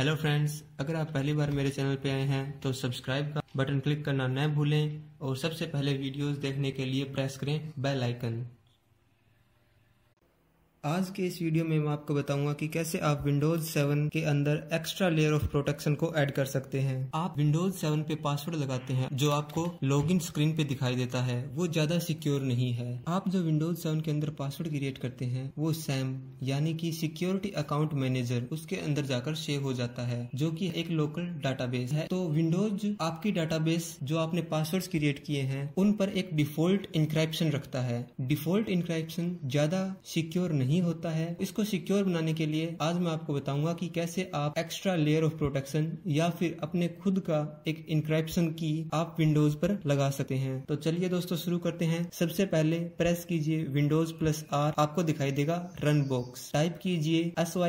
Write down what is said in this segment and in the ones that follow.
Hello friends, अगर आप पहली बार मेरे चैनल पे आए हैं तो सब्सक्राइब का बटन क्लिक करना न भूलें और सबसे पहले वीडियोस देखने के लिए प्रेस करें बेल आइकन। आज के इस वीडियो में मैं आपको बताऊंगा कि कैसे आप विंडोज 7 के अंदर एक्स्ट्रा लेयर ऑफ प्रोटेक्शन को ऐड कर सकते हैं। आप विंडोज 7 पे पासवर्ड लगाते हैं जो आपको लॉगिन स्क्रीन पे दिखाई देता है, वो ज्यादा सिक्योर नहीं है। आप जो विंडोज 7 के अंदर पासवर्ड क्रिएट करते हैं वो सैम यानी कि सिक्योरिटी अकाउंट मैनेजर उसके अंदर जाकर सेव हो जाता है, जो कि एक लोकल डाटाबेस है। तो विंडोज आपकी डाटाबेस जो आपने पासवर्ड क्रिएट किए हैं उन पर एक डिफॉल्ट इंक्रिप्शन रखता है। डिफॉल्ट इंक्रिप्शन ज्यादा सिक्योर नहीं होता है। इसको सिक्योर बनाने के लिए आज मैं आपको बताऊंगा कि कैसे आप एक्स्ट्रा लेयर ऑफ प्रोटेक्शन या फिर अपने खुद का एक इंक्रिप्शन की आप विंडोज पर लगा सकते हैं। तो चलिए दोस्तों शुरू करते हैं। सबसे पहले प्रेस कीजिए Windows+R, आपको दिखाई देगा रन बॉक्स, टाइप कीजिए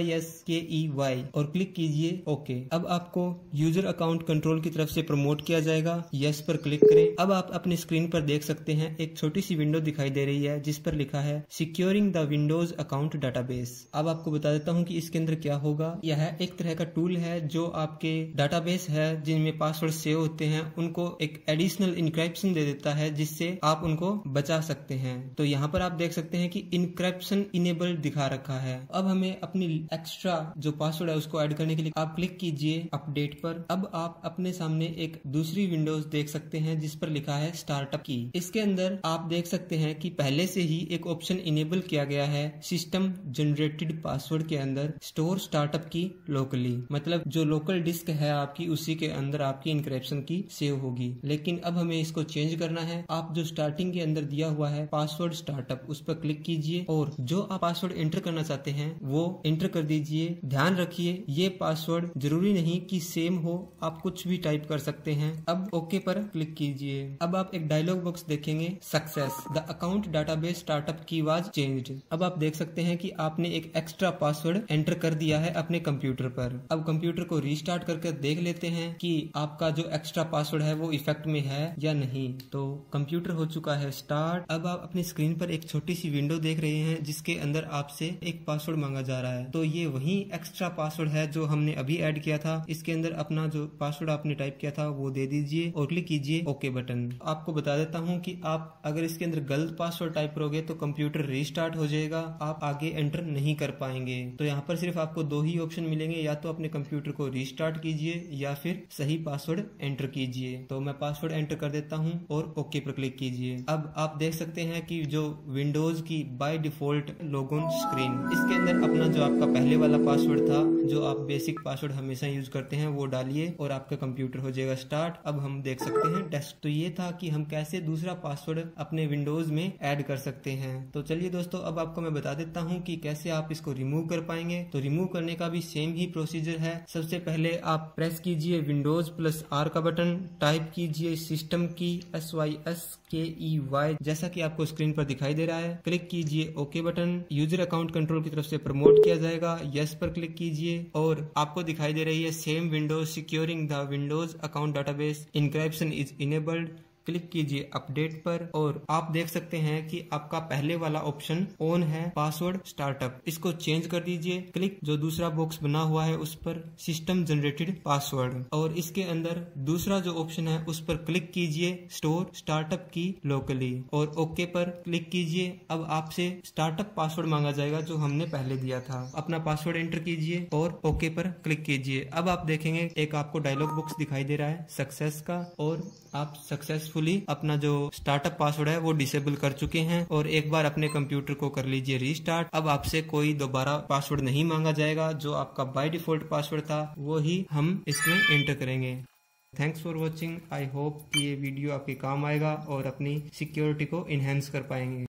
SYSKEY और क्लिक कीजिए ओके। अब आपको यूजर अकाउंट कंट्रोल की तरफ से प्रमोट किया जाएगा, यस पर क्लिक करें। अब आप अपनी स्क्रीन पर देख सकते हैं एक छोटी सी विंडो दिखाई दे रही है जिस पर लिखा है securing the Windows account database. अब आपको बता देता हूं कि इसके अंदर क्या होगा। यह एक तरह का टूल है जो आपके डाटाबेस है जिनमें पासवर्ड सेव होते हैं उनको एक एडिशनल इंक्रिप्शन दे देता है जिससे आप उनको बचा सकते हैं। तो यहाँ पर आप देख सकते हैं कि इंक्रिप्शन इनेबल्ड दिखा रखा है। अब हमें अपनी एक्स्ट्रा जो पासवर्ड है उसको ऐड करने के लिए आप क्लिक कीजिए अपडेट पर। अब आप अपने सामने एक दूसरी विंडोज देख सकते हैं जिस पर लिखा है स्टार्टअप की। इसके अंदर आप देख सकते हैं कि पहले से ही एक ऑप्शन इनेबल किया गया है सिस्टम जनरेटेड पासवर्ड के अंदर स्टोर स्टार्टअप की लोकली, मतलब जो लोकल डिस्क है आपकी उसी के अंदर आपकी इंक्रिप्शन की सेव होगी। लेकिन अब हमें इसको चेंज करना है। आप जो स्टार्टिंग के अंदर दिया हुआ है पासवर्ड स्टार्टअप उस पर क्लिक कीजिए और जो आप पासवर्ड एंटर करना चाहते हैं वो एंटर कर दीजिए। ध्यान रखिए ये पासवर्ड जरूरी नहीं कि सेम हो, आप कुछ भी टाइप कर सकते हैं। अब ओके पर क्लिक कीजिए। अब आप एक डायलॉग बॉक्स देखेंगे, success the account database startup key was changed. अब आप देख सकते हैं कि आपने एक एक्स्ट्रा पासवर्ड एंटर कर दिया है अपने कंप्यूटर पर। अब कंप्यूटर को रीस्टार्ट करके देख लेते हैं कि आपका जो एक्स्ट्रा पासवर्ड है वो इफेक्ट में है या नहीं। तो कंप्यूटर हो चुका है स्टार्ट। अब आप अपनी स्क्रीन पर एक छोटी सी विंडो देख रहे हैं जिसके अंदर आपसे एक पासवर्ड मांगा जा रहा है। तो ये वही एक्स्ट्रा पासवर्ड है जो हमने अभी ऐड किया था। इसके अंदर अपना जो पासवर्ड आपने टाइप किया था वो दे दीजिए और क्लिक कीजिए ओके बटन। आपको बता देता हूँ कि आप अगर इसके अंदर गलत पासवर्ड टाइप करोगे तो कंप्यूटर रीस्टार्ट हो जाएगा, आप आगे एंटर नहीं कर पाएंगे। तो यहाँ पर सिर्फ आपको दो ही ऑप्शन मिलेंगे, या तो अपने कंप्यूटर को रीस्टार्ट कीजिए या फिर सही पासवर्ड एंटर कीजिए। तो मैं पासवर्ड एंटर कर देता हूँ और ओके पर क्लिक कीजिए। अब आप देख सकते हैं कि जो विंडोज की बाय डिफॉल्ट लॉगिन स्क्रीन, इसके अंदर अपना जो आपका पहले वाला पासवर्ड था जो आप बेसिक पासवर्ड हमेशा यूज करते हैं वो डालिए और आपका कंप्यूटर हो जाएगा स्टार्ट। अब हम देख सकते हैं डेस्क। तो ये था कि हम कैसे दूसरा पासवर्ड अपने विंडोज में ऐड कर सकते हैं। तो चलिए दोस्तों अब आपको मैं बता देता हूँ कि कैसे आप इसको रिमूव कर पाएंगे। तो रिमूव करने का भी सेम ही प्रोसीजर है। सबसे पहले आप प्रेस कीजिए Windows+R का बटन, टाइप कीजिए सिस्टम की SYSKEY जैसा कि आपको स्क्रीन पर दिखाई दे रहा है। क्लिक कीजिए okay button. User account control की तरफ से प्रमोट किया जाएगा, यस पर क्लिक कीजिए और आपको दिखाई दे रही है same Windows securing the Windows account database encryption is enabled. Click कीजिए अपडेट पर और आप देख सकते हैं कि आपका पहले वाला ऑप्शन ऑन है पासवर्ड स्टार्टअप, इसको चेंज कर दीजिए। क्लिक जो दूसरा बॉक्स बना हुआ है उस पर सिस्टम जनरेटेड पासवर्ड और इसके अंदर दूसरा जो ऑप्शन है उस पर क्लिक कीजिए स्टोर स्टार्टअप की लोकली और ओके पर क्लिक कीजिए। अब आपसे स्टार्टअप पासवर्ड मांगा जाएगा जो हमने पहले दिया था। अपना पासवर्ड एंटर कीजिए और ओके पर क्लिक कीजिए। अब आप देखेंगे एक आपको डायलॉग बॉक्स दिखाई दे रहा है सक्सेस का और आप सक्सेसफुली अपना जो स्टार्टअप पासवर्ड है वो डिसेबल कर चुके हैं। और एक बार अपने कंप्यूटर को कर लीजिए रीस्टार्ट। अब आपसे कोई दोबारा पासवर्ड नहीं मांगा जाएगा, जो आपका बाय डिफॉल्ट पासवर्ड था वो ही हम इसमें एंटर करेंगे। Thanks for watching. I hope कि ये वीडियो आपके काम आएगा और अपनी सिक्योरिटी को इनहेंस कर पाएंगे।